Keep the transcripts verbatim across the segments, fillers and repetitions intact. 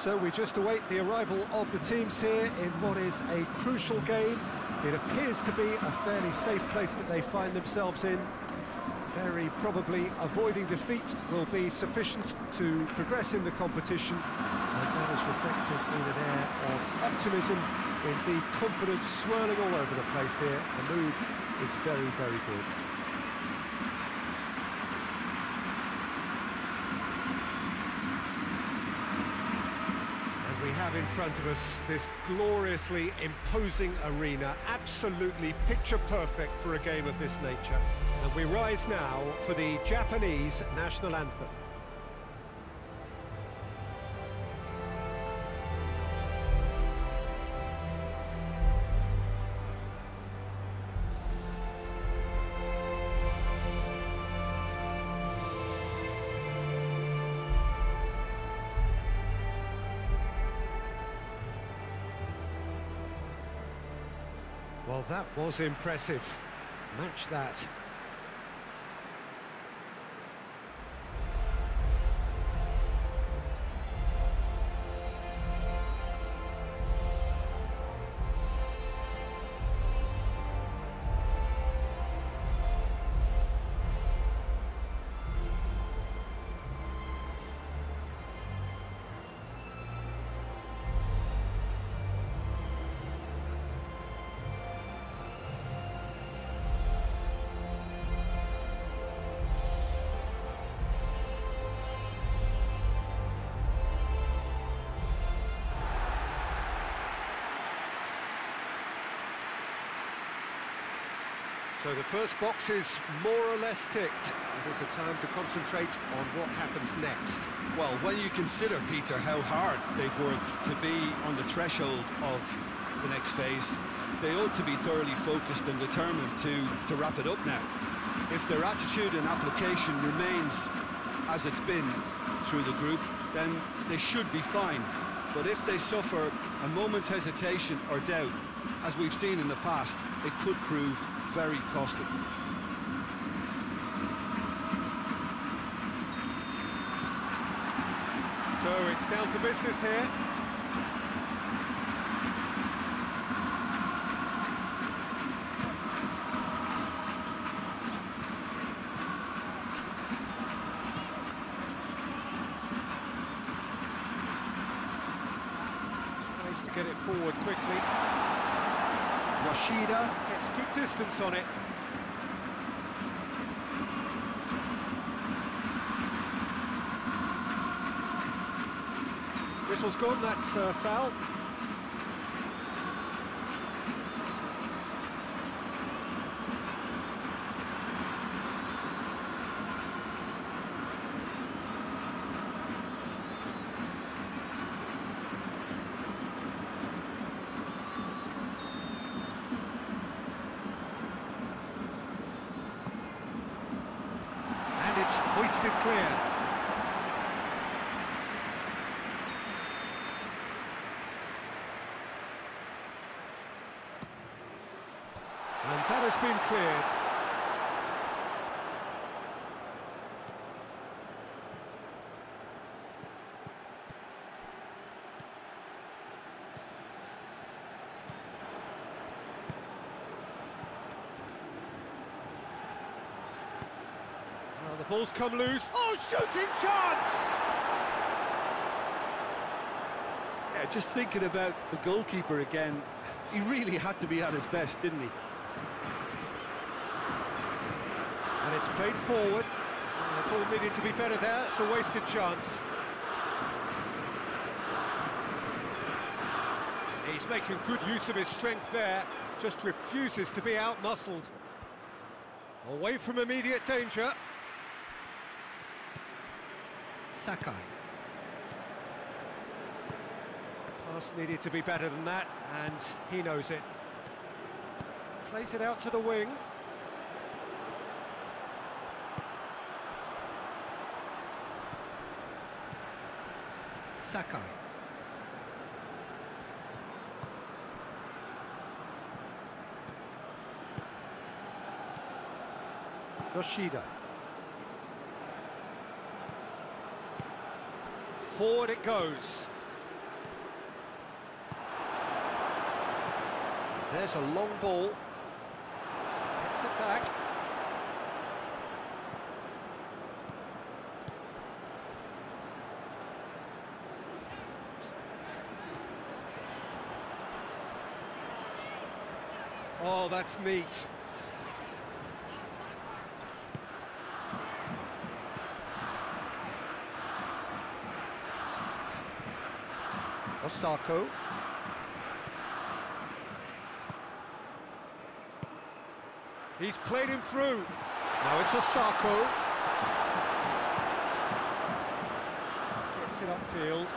so we just await the arrival of the teams here in what is a crucial game. It appears to be a fairly safe place that they find themselves in. Very probably avoiding defeat will be sufficient to progress in the competition, and that is reflected in an air of optimism, indeed confidence swirling all over the place here. The mood is very, very good. We have in front of us this gloriously imposing arena, absolutely picture perfect for a game of this nature. And we rise now for the Japanese national anthem. Well, that was impressive. Match that. So the first box is more or less ticked. It is a time to concentrate on what happens next. Well, when you consider, Peter, how hard they've worked to be on the threshold of the next phase, they ought to be thoroughly focused and determined to, to wrap it up now. If their attitude and application remains as it's been through the group, then they should be fine. But if they suffer a moment's hesitation or doubt, as we've seen in the past, it could prove very costly. So it's down to business here. Tries to get it forward quickly. Yoshida gets good distance on it. Whistle's gone, that's uh, foul. It's hoisted clear. And that has been cleared. The ball's come loose. Oh, shooting chance! Yeah, just thinking about the goalkeeper again, he really had to be at his best, didn't he? And it's played forward. The ball needed to be better there. It's a wasted chance. He's making good use of his strength there. Just refuses to be out-muscled. Away from immediate danger. Sakai. Pass needed to be better than that, and he knows it. Plays it out to the wing. Sakai. Yoshida. Forward it goes. There's a long ball. Gets it back. Oh, that's neat. Osako. He's played him through. Now it's Osako. Gets it upfield.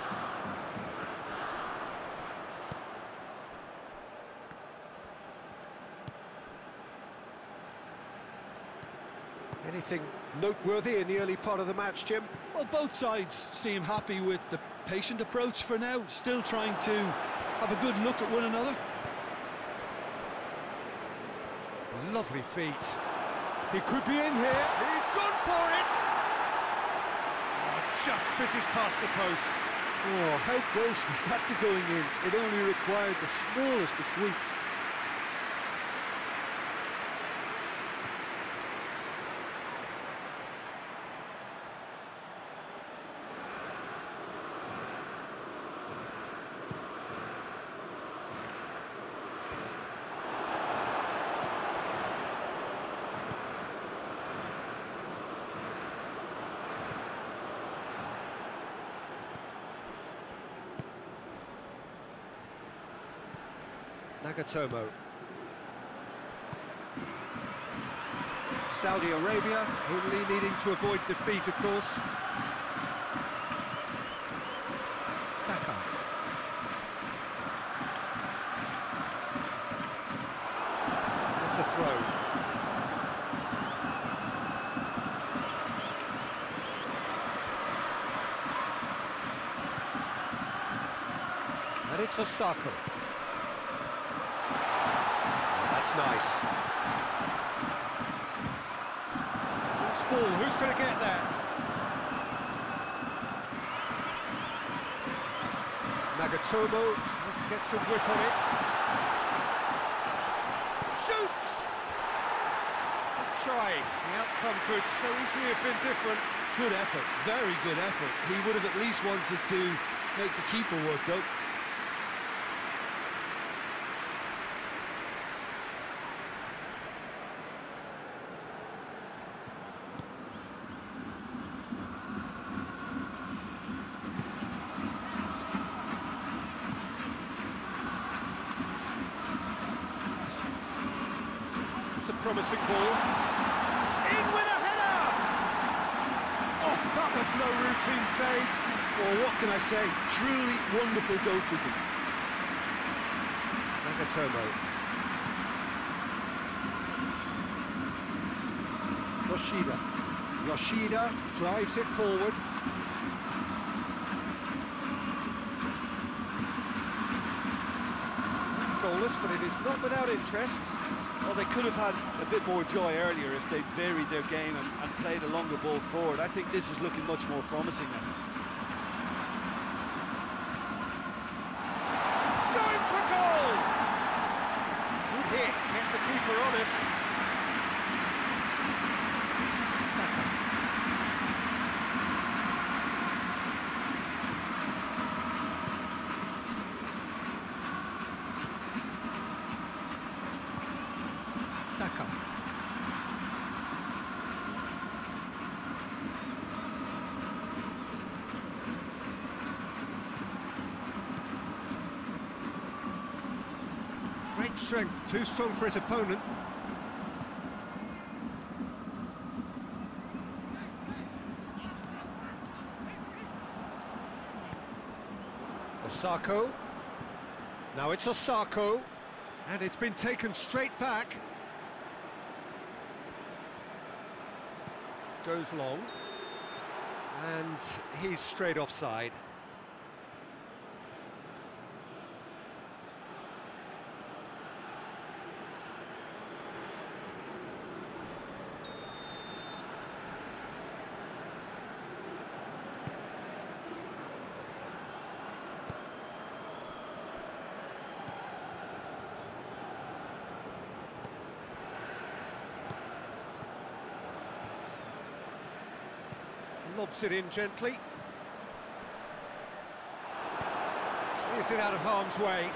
Anything noteworthy in the early part of the match, Jim? Well, both sides seem happy with the patient approach for now, still trying to have a good look at one another. Lovely feet. He could be in here. He's gone for it! Oh, just fizzes past the post. Oh, how close was that to going in? It only required the smallest of tweaks. Nagatomo. Saudi Arabia only needing to avoid defeat, of course. Saka. That's a throw. And it's Osako. That's nice. Loose ball, who's going to get there? Nagatomo tries to get some whip on it. Shoots! Trying. The outcome could so easily have been different. Good effort, very good effort. He would have at least wanted to make the keeper work, though. A promising ball. In with a header! Oh, that was no routine save. Well, what can I say? Truly wonderful goalkeeping. Nagatomo. Yoshida. Yoshida drives it forward. Goalless, but it is not without interest. Well, they could have had a bit more joy earlier if they'd varied their game and, and played a longer ball forward. I think this is looking much more promising now. Going for goal! Good hit, kept the keeper honest. Saka. Saka. Great strength, too strong for his opponent. Osako. Now it's Osako. And it's been taken straight back. Goes long. And he's straight offside. Lobs it in gently. Clears it out of harm's way.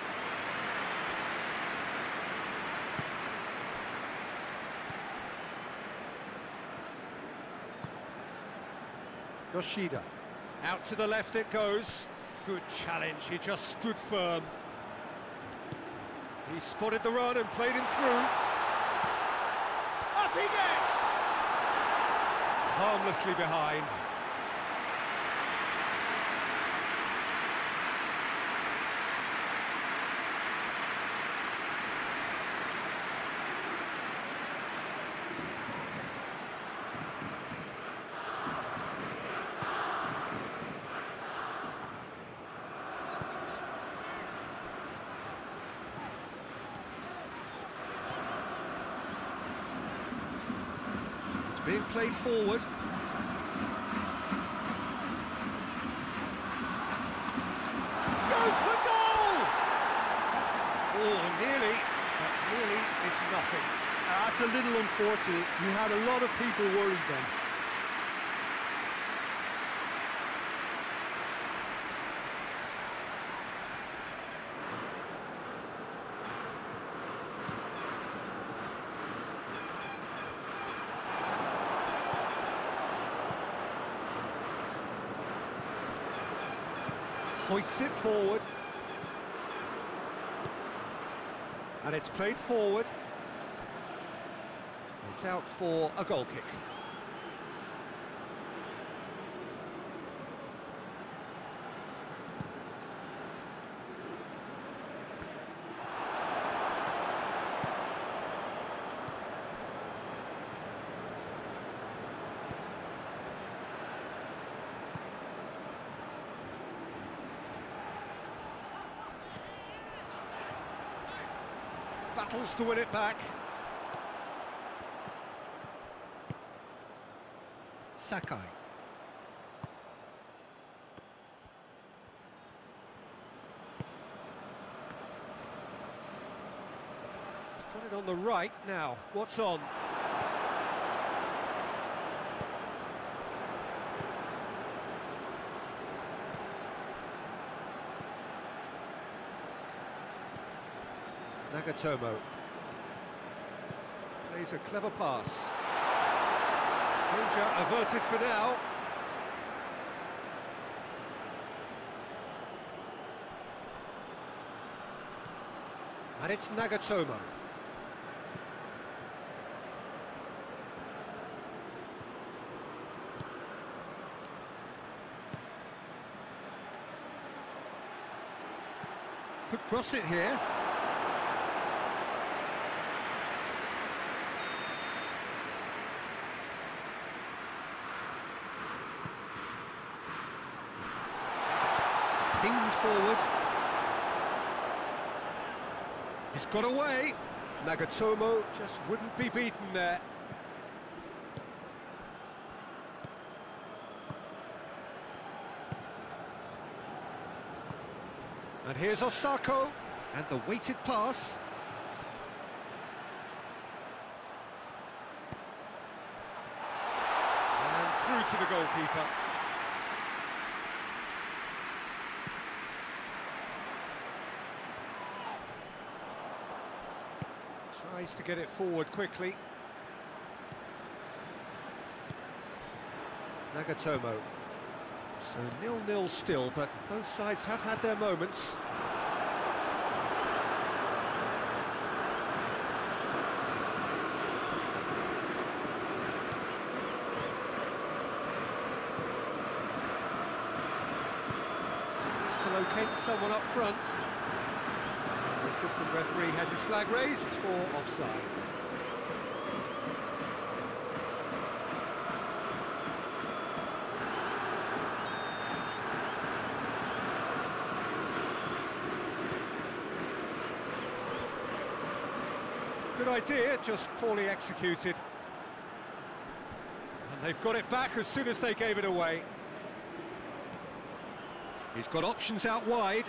Yoshida. Out to the left it goes. Good challenge, he just stood firm. He spotted the run and played him through. Up he gets! Harmlessly behind. Being played forward. Goes for goal! Oh, nearly, but nearly is nothing. That's a little unfortunate. He had a lot of people worried then. Hoists it forward. And it's played forward. It's out for a goal kick. Battles to win it back. Sakai. He's put it on the right now. What's on? Nagatomo plays a clever pass. Danger averted for now. And it's Nagatomo. Could cross it here. Pinged forward. He's got away. Nagatomo just wouldn't be beaten there. And here's Osako, and the weighted pass. And through to the goalkeeper. Tries to get it forward quickly. Nagatomo. So nil nil still, but both sides have had their moments. Tries to locate someone up front. The assistant referee has his flag raised for offside. Good idea, just poorly executed. And they've got it back as soon as they gave it away. He's got options out wide.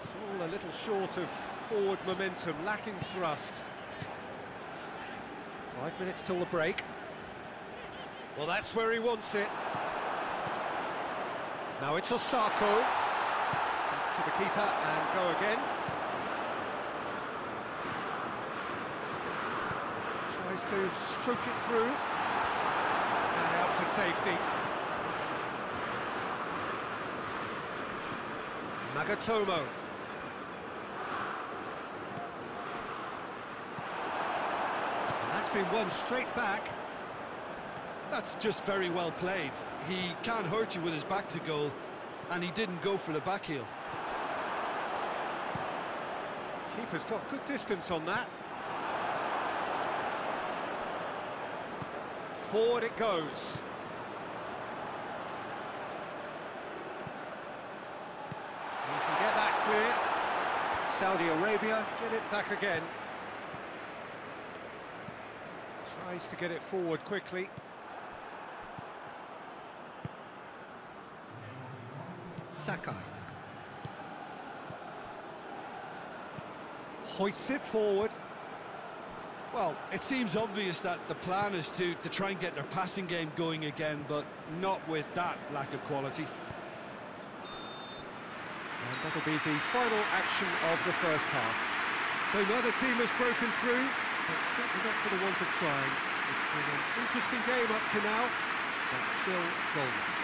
It's all a little short of forward momentum, lacking thrust. Five minutes till the break. Well, that's where he wants it. Now it's Osako. Back to the keeper and go again. Tries to stroke it through. And out to safety. Nagatomo. And that's been won straight back. That's just very well played. He can't hurt you with his back to goal, and he didn't go for the back heel. Keeper's got good distance on that. Forward it goes. You can get that clear. Saudi Arabia get it back again. Tries to get it forward quickly. Sakai. Hoists it forward. Well, it seems obvious that the plan is to, to try and get their passing game going again, but not with that lack of quality. And that'll be the final action of the first half. So neither team has broken through, but certainly not for the want of trying. It's been an interesting game up to now, but still goalless.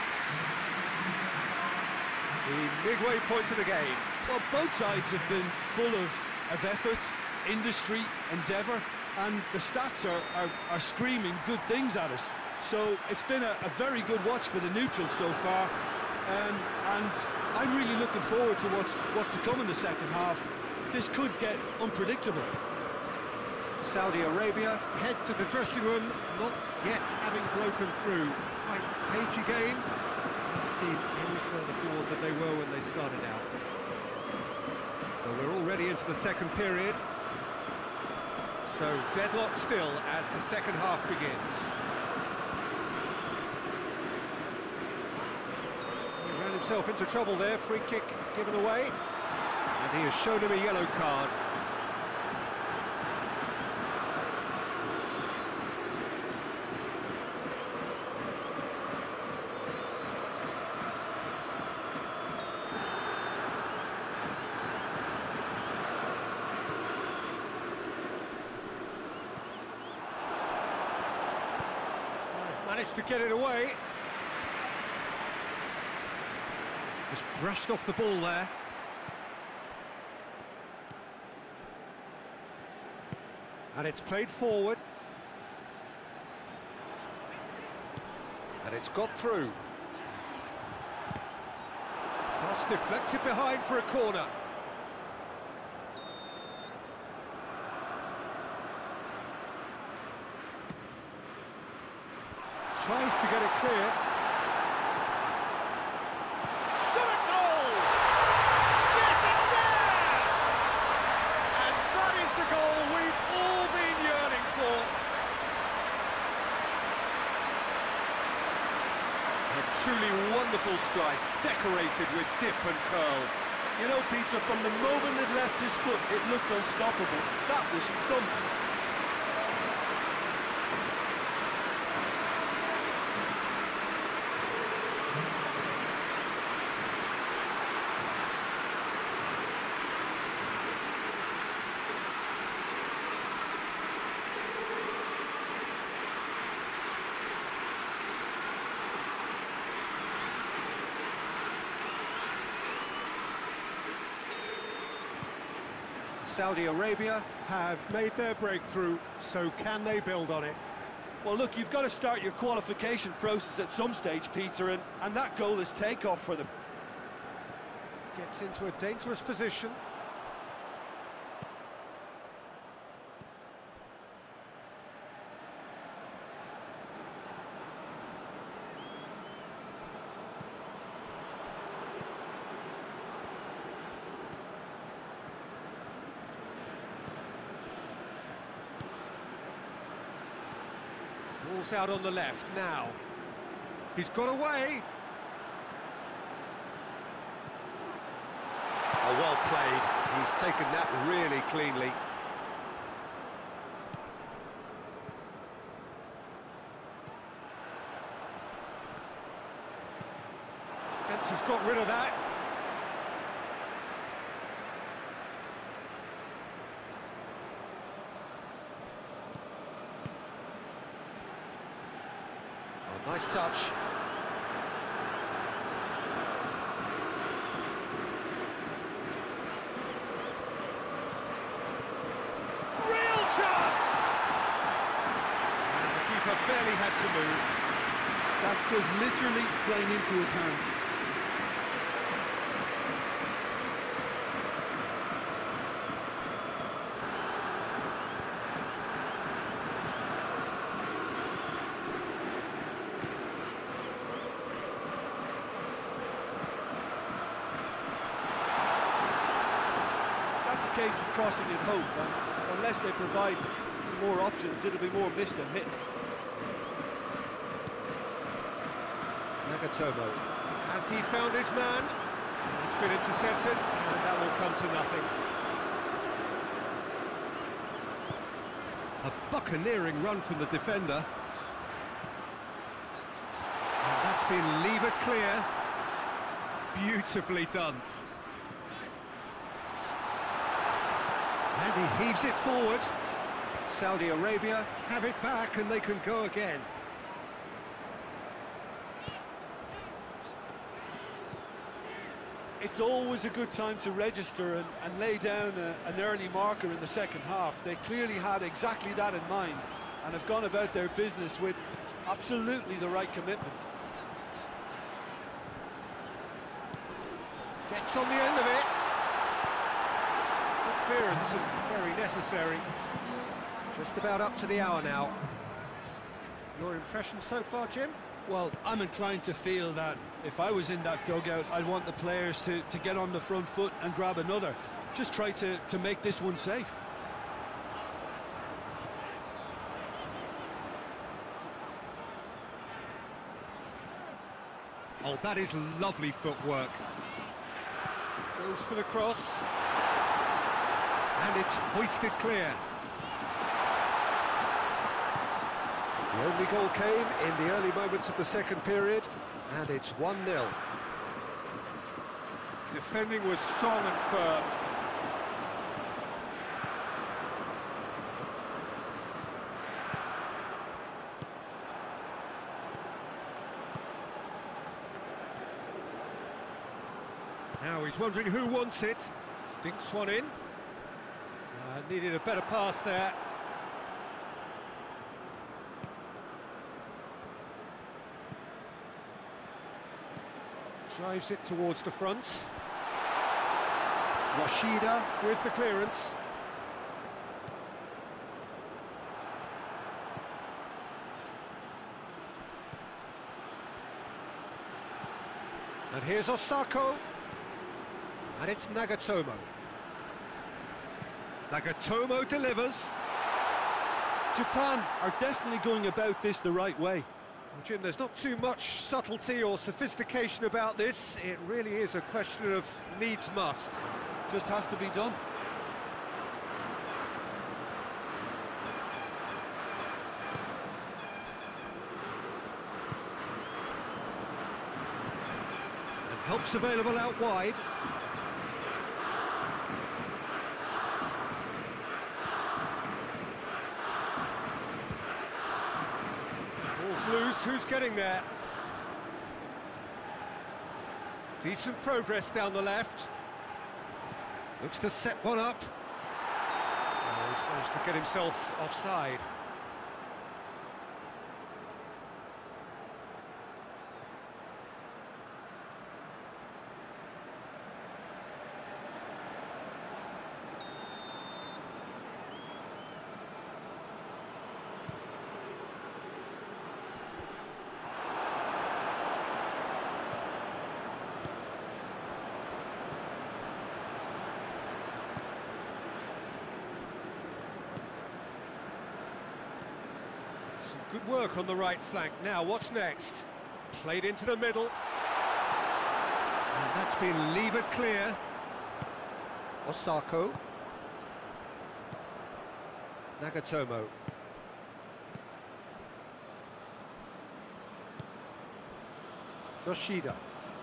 The midway point of the game. Well, both sides have been full of, of effort, industry, endeavour, and the stats are, are, are screaming good things at us. So it's been a, a very good watch for the neutrals so far, um, and I'm really looking forward to what's, what's to come in the second half. This could get unpredictable. Saudi Arabia head to the dressing room, not yet having broken through. Tight, cagey game. Team any further forward than they were when they started out. So we're already into the second period. So deadlock still as the second half begins. He ran himself into trouble there, free kick given away. And he has shown him a yellow card. Managed to get it away. Just brushed off the ball there. And it's played forward. And it's got through. Cross deflected behind for a corner. Tries to get it clear. Shot a goal! Yes, it's there! And that is the goal we've all been yearning for. A truly wonderful strike, decorated with dip and curl. You know, Peter, from the moment it left his foot, it looked unstoppable. That was thumped. Saudi Arabia have made their breakthrough, so can they build on it? Well, look, you've got to start your qualification process at some stage, Peter, and, and that goal is takeoff for them. Gets into a dangerous position. Ball's out on the left now. He's got away. Oh, well played. He's taken that really cleanly. Defence has got rid of that. Oh, nice touch. Chance! And the keeper barely had to move. That's just literally playing into his hands. That's a case of crossing in hope, and unless they provide some more options, it'll be more missed than hit. Nagatomo, has he found his man? It's been intercepted, and that will come to nothing. A buccaneering run from the defender. And that's been levered clear. Beautifully done. And he heaves it forward. Saudi Arabia have it back and they can go again. It's always a good time to register and, and lay down a, an early marker in the second half. They clearly had exactly that in mind and have gone about their business with absolutely the right commitment. Gets on the end of it. Clearance and very necessary. Just about up to the hour now. Your impression so far, Jim? Well, I'm inclined to feel that if I was in that dugout, I'd want the players to, to get on the front foot and grab another. Just try to, to make this one safe. Oh, that is lovely footwork. Goes for the cross. And it's hoisted clear. The only goal came in the early moments of the second period, and it's one nil. Defending was strong and firm. Now he's wondering who wants it. Dinks one in. Uh, needed a better pass there. Drives it towards the front. Rashida with the clearance. And here's Osako. And it's Nagatomo. Nagatomo delivers. Japan are definitely going about this the right way. Well, Jim, there's not too much subtlety or sophistication about this. It really is a question of needs must. Just has to be done. And help's available out wide. Loose, who's getting there? Decent progress down the left. Looks to set one up. Oh, he's managed to get himself offside. Some good work on the right flank. Now, what's next? Played into the middle. And that's been levered clear. Osako. Nagatomo. Yoshida.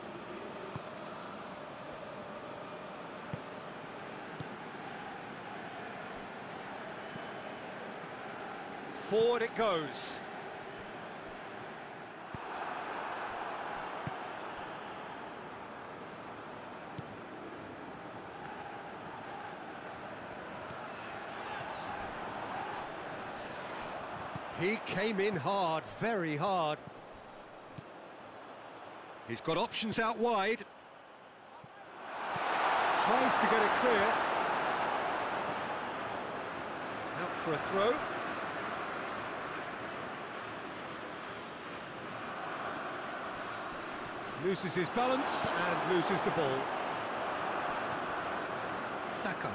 Forward it goes. He came in hard, very hard. He's got options out wide. Tries to get it clear. Out for a throw. Loses his balance and loses the ball. Sakai.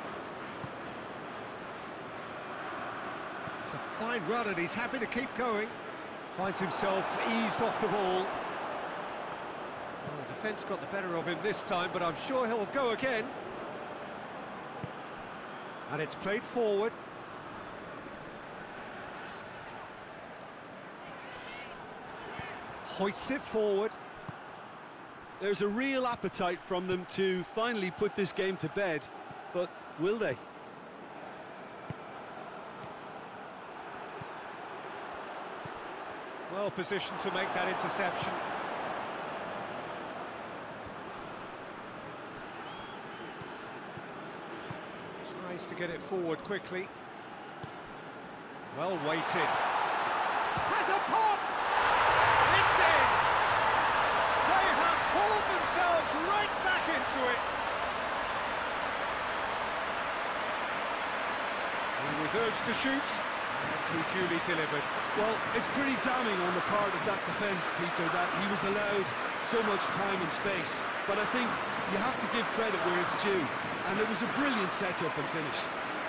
It's a fine run and he's happy to keep going. Finds himself eased off the ball. Well, the defence got the better of him this time, but I'm sure he'll go again. And it's played forward. Hoists it forward. There's a real appetite from them to finally put this game to bed, but will they? Well positioned to make that interception. Tries to get it forward quickly. Well weighted. Has a pop! It's in! They have pulled themselves right back into it. He was urged to shoot, and he duly delivered. Well, it's pretty damning on the part of that defence, Peter, that he was allowed so much time and space. But I think you have to give credit where it's due, and it was a brilliant setup and finish.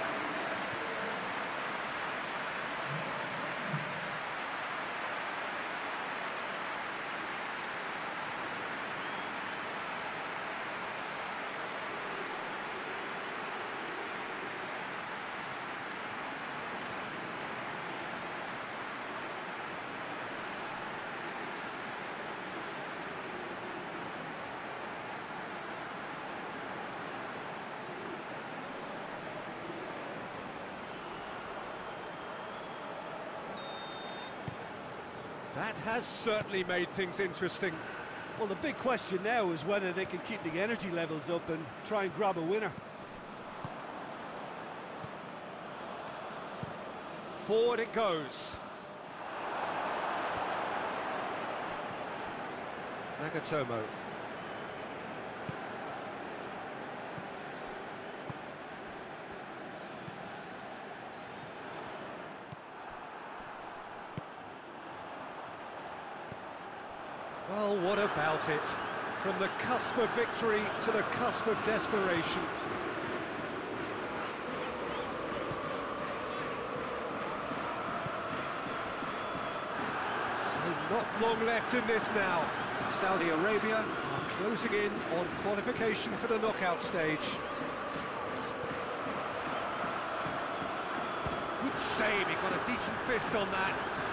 That has certainly made things interesting. Well, the big question now is whether they can keep the energy levels up and try and grab a winner. Forward it goes. Nagatomo. Well, what about it? From the cusp of victory to the cusp of desperation. So not long left in this now. Saudi Arabia are closing in on qualification for the knockout stage. Good save, he got a decent fist on that.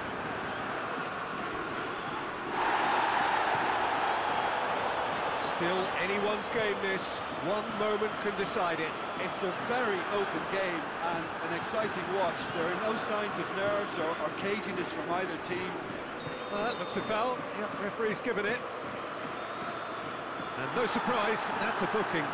Still anyone's game this, one moment can decide it. It's a very open game and an exciting watch. There are no signs of nerves or, or caginess from either team. Well, that looks a foul. Yep, referee's given it. And no surprise, that's a booking.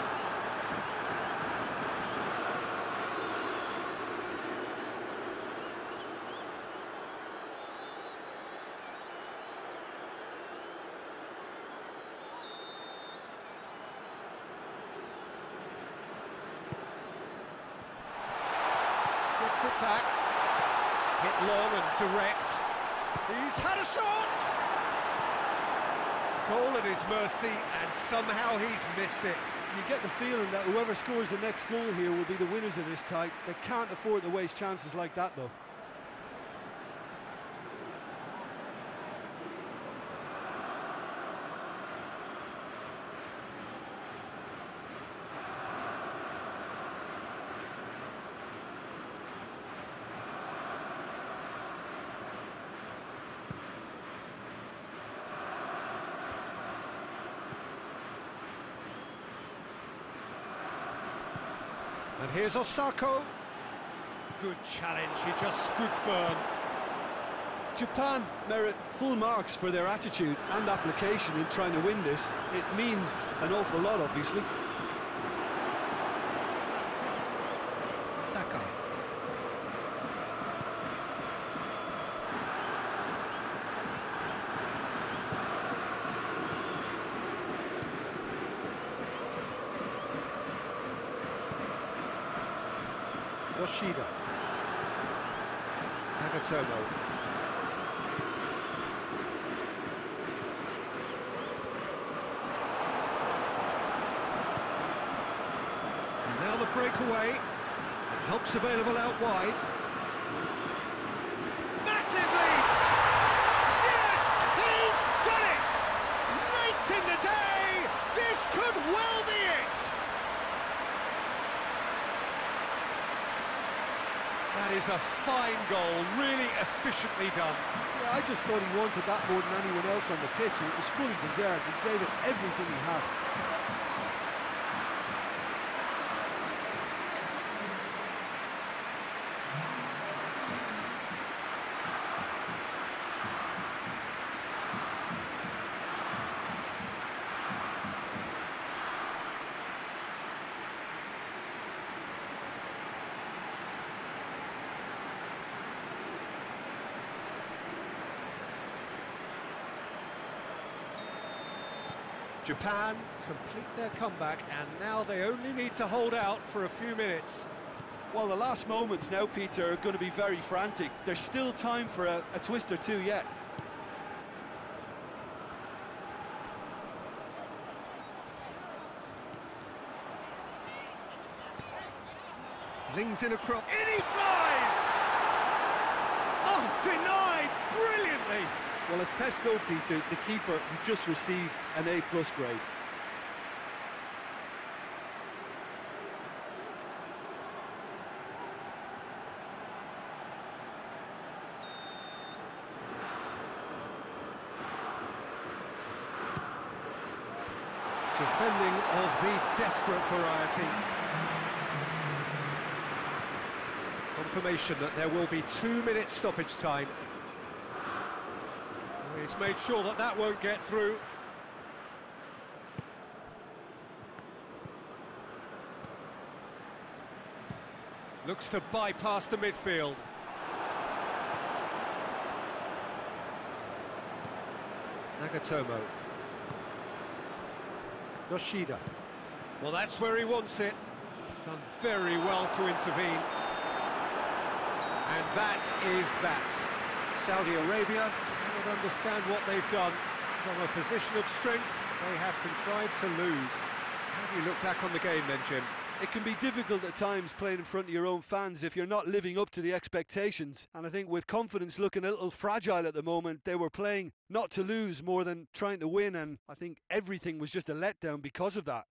Gets it back. Hit long and direct. He's had a shot! Goal at his mercy, and somehow he's missed it. You get the feeling that whoever scores the next goal here will be the winners of this tie. They can't afford to waste chances like that, though. And here's Osako. Good challenge, he just stood firm. Japan merit full marks for their attitude and application in trying to win this. It means an awful lot, obviously. Sakai. Yoshida. Nagatomo. And now the breakaway. And help's available out wide. Massive lead! Yes! He's done it! Late in the day! This could well be it! That is a fine goal, really efficiently done. Yeah, I just thought he wanted that more than anyone else on the pitch, and it was fully deserved. He gave it everything he had. Japan complete their comeback, and now they only need to hold out for a few minutes. Well, the last moments now, Peter, are going to be very frantic. There's still time for a, a twist or two yet. Flings in a crop. In he flies! Oh, denied brilliantly! Well, as tests go, Peter, the keeper has just received an A-plus grade. Defending of the desperate variety. Confirmation that there will be two minutes stoppage time. He's made sure that that won't get through. Looks to bypass the midfield. Nagatomo. Yoshida. Well, that's where he wants it. Done very well to intervene. And that is that. Saudi Arabia cannot understand what they've done. From a position of strength, they have contrived to lose. How do you look back on the game then, Jim? It can be difficult at times playing in front of your own fans if you're not living up to the expectations. And I think with confidence looking a little fragile at the moment, they were playing not to lose more than trying to win. And I think everything was just a letdown because of that.